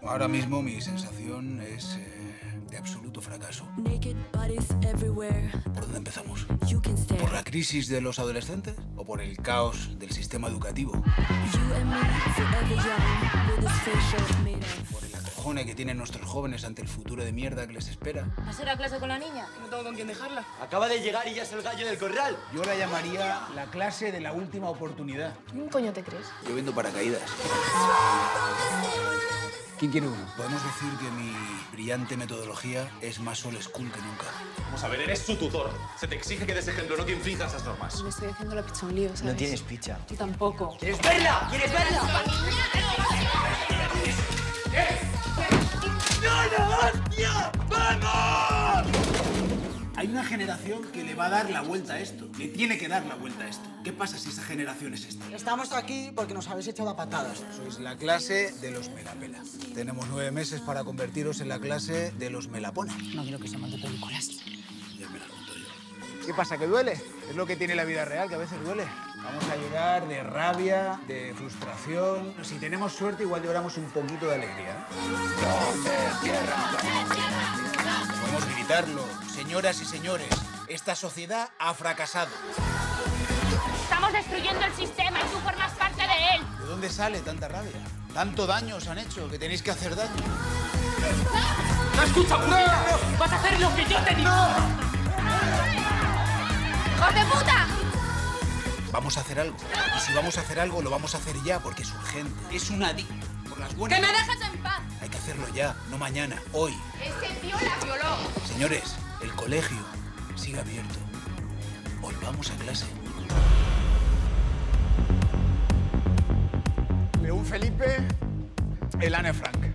Ahora mismo mi sensación es de absoluto fracaso. ¿Por dónde empezamos? ¿Por la crisis de los adolescentes o por el caos del sistema educativo? ¿Por el acojone que tienen nuestros jóvenes ante el futuro de mierda que les espera? ¿Vas a ir a clase con la niña? No tengo con quién dejarla. Acaba de llegar y ya es el gallo del corral. Yo la llamaría la clase de la última oportunidad. ¿Quién coño te crees? Yo vendo paracaídas. ¿Quién quiere uno? Podemos decir que mi brillante metodología es más old school que nunca. Vamos a ver, eres su tutor. Se te exige que des ejemplo, no que infrinjas esas normas. Me estoy haciendo la pizza un lío, ¿sabes? No tienes picha. Tú tampoco. ¿Quieres verla? ¿Quieres verla? ¡No, hostia! ¡Vamos! Hay una generación que le va a dar la vuelta a esto. Le tiene que dar la vuelta a esto. ¿Qué pasa si esa generación es esta? Estamos aquí porque nos habéis echado a patadas. Sois la clase de los melapela. Tenemos 9 meses para convertiros en la clase de los melapona. No quiero que se mande películas. Ya me la monto yo. ¿Qué pasa, que duele? Es lo que tiene la vida real, que a veces duele. Vamos a llorar de rabia, de frustración. Si tenemos suerte, igual lloramos un poquito de alegría. Podemos gritarlo. Señoras y señores, esta sociedad ha fracasado. Estamos destruyendo el sistema y tú formas parte de él. ¿De dónde sale tanta rabia? Tanto daño os han hecho que tenéis que hacer daño. ¡No escucha, puta! ¡Vas a hacer lo que yo te digo! ¡Hijos de puta! Vamos a hacer algo. Y si vamos a hacer algo, lo vamos a hacer ya, porque es urgente. Es una por las buenas. ¡Que me dejes en paz! Hay que hacerlo ya, no mañana, hoy. Ese tío la violó. Señores, el colegio sigue abierto. Volvamos a clase. León Felipe, el Anne Frank.